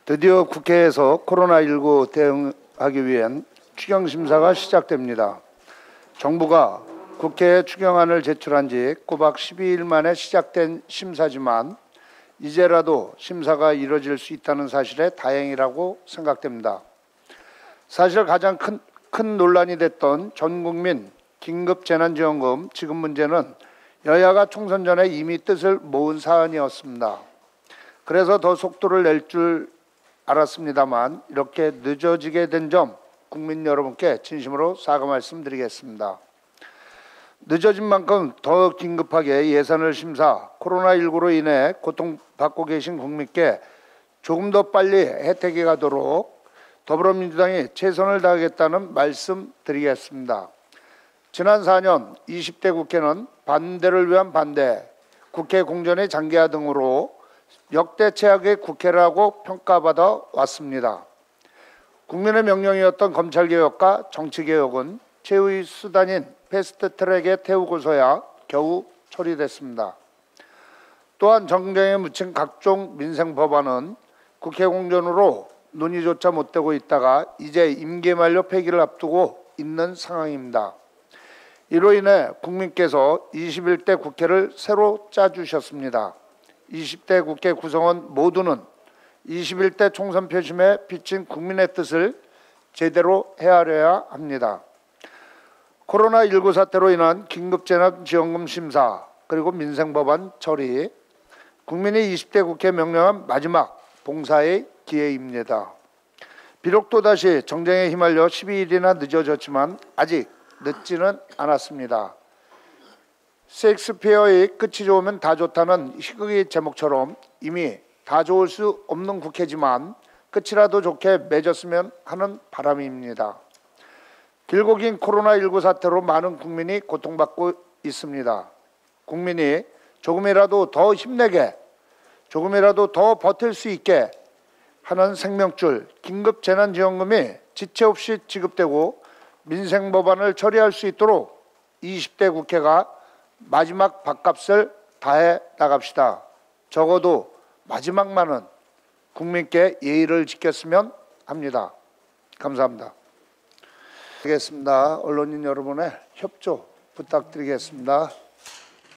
드디어 국회에서 코로나19 대응하기 위한 추경심사가 시작됩니다. 정부가 국회에 추경안을 제출한 지 꼬박 12일 만에 시작된 심사지만 이제라도 심사가 이뤄질 수 있다는 사실에 다행이라고 생각됩니다. 사실 가장 큰 논란이 됐던 전국민 긴급재난지원금 지급 문제는 여야가 총선 전에 이미 뜻을 모은 사안이었습니다. 그래서 더 속도를 낼 줄 알았습니다만 이렇게 늦어지게 된 점 국민 여러분께 진심으로 사과 말씀드리겠습니다. 늦어진 만큼 더 긴급하게 예산을 심사, 코로나19로 인해 고통받고 계신 국민께 조금 더 빨리 혜택이 가도록 더불어민주당이 최선을 다하겠다는 말씀 드리겠습니다. 지난 4년 20대 국회는 반대를 위한 반대, 국회 공전의 장기화 등으로 역대 최악의 국회라고 평가받아 왔습니다. 국민의 명령이었던 검찰개혁과 정치개혁은 최후의 수단인 패스트트랙에 태우고서야 겨우 처리됐습니다. 또한 정쟁에 묻힌 각종 민생 법안은 국회 공전으로 논의조차 못되고 있다가 이제 임기 만료 폐기를 앞두고 있는 상황입니다. 이로 인해 국민께서 21대 국회를 새로 짜주셨습니다. 20대 국회 구성원 모두는 21대 총선 표심에 비친 국민의 뜻을 제대로 헤아려야 합니다. 코로나19 사태로 인한 긴급재난지원금 심사 그리고 민생법안 처리, 국민이 20대 국회 명령한 마지막 봉사의 기회입니다. 비록 또다시 정쟁에 휘말려 12일이나 늦어졌지만 아직 늦지는 않았습니다. 셰익스피어의 끝이 좋으면 다 좋다는 희극의 제목처럼 이미 다 좋을 수 없는 국회지만 끝이라도 좋게 맺었으면 하는 바람입니다. 길고 긴 코로나19 사태로 많은 국민이 고통받고 있습니다. 국민이 조금이라도 더 힘내게, 조금이라도 더 버틸 수 있게 하는 생명줄 긴급재난지원금이 지체 없이 지급되고 민생법안을 처리할 수 있도록 20대 국회가 마지막 밥값을 다해 나갑시다. 적어도 마지막만은 국민께 예의를 지켰으면 합니다. 감사합니다. 알겠습니다. 언론인 여러분의 협조 부탁드리겠습니다.